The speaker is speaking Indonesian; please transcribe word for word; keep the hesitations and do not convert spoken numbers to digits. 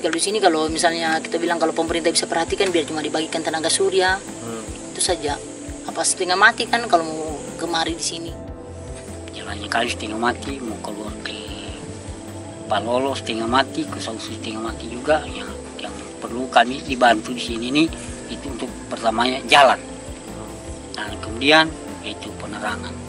kalau di sini kalau misalnya kita bilang kalau pemerintah bisa perhatikan biar cuma dibagikan tenaga surya, hmm. itu saja. Apa setengah mati kan kalau mau kemari di sini. Jalannya kali setengah mati, mau keluar ke Palolo setengah mati, ke Sausu setengah mati juga. Yang yang perlu kami dibantu di sini nih itu untuk pertamanya jalan. Nah kemudian itu penerangan.